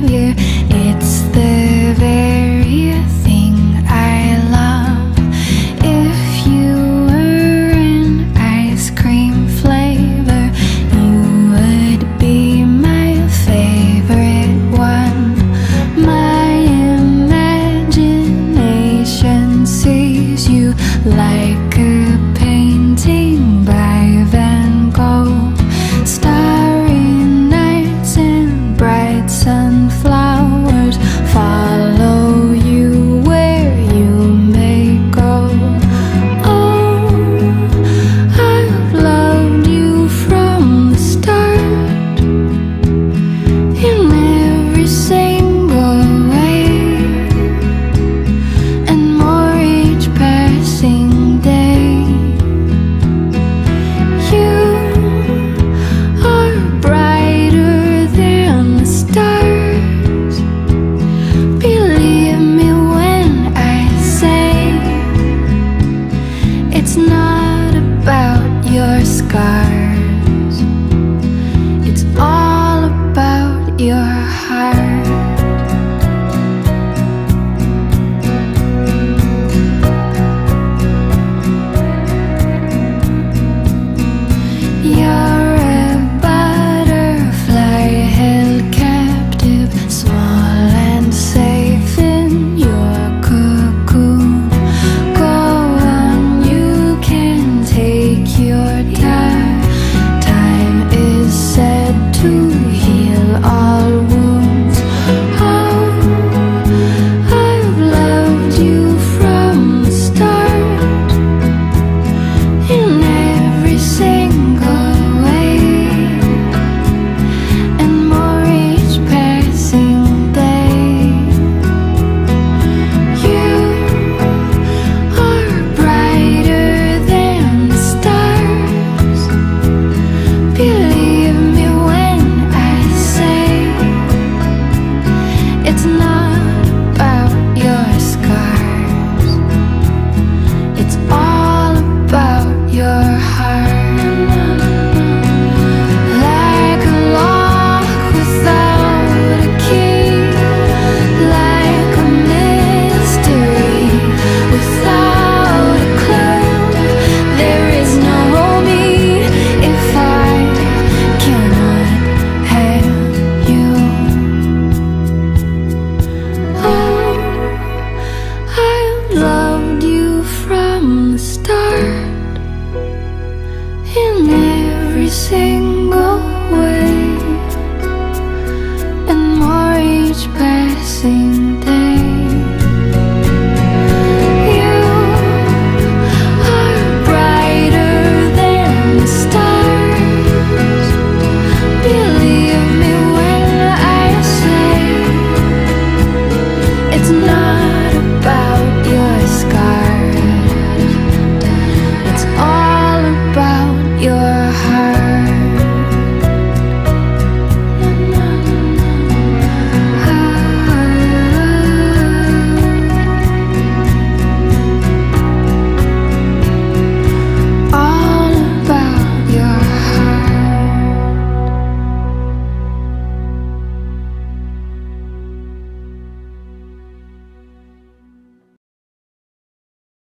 savior. It's the very thing I love. If you were an ice cream flavor, you would be my favorite one. My imagination sees you like a painting by Van Gogh. Starry nights and bright sunflowers follow you where you may go. Oh, I've loved you from the start, in every single way, and more each passing day. You are brighter than the stars. Believe me when I say it's not about your scars. It's all about your heart. You're a butterfly held captive, small and safe in your cocoon. Go on, you can take your time. Time is said to heal all wounds. Oh, I've loved you from the start, in every single way, and more each passing day. You are brighter than the stars. Believe me when I say it's not about your scars. It's all about your heart. Like a lock without a key, like a mystery without a clue. There is no me if I cannot have you. Oh, I've loved you from the start, in every single way, and more each passing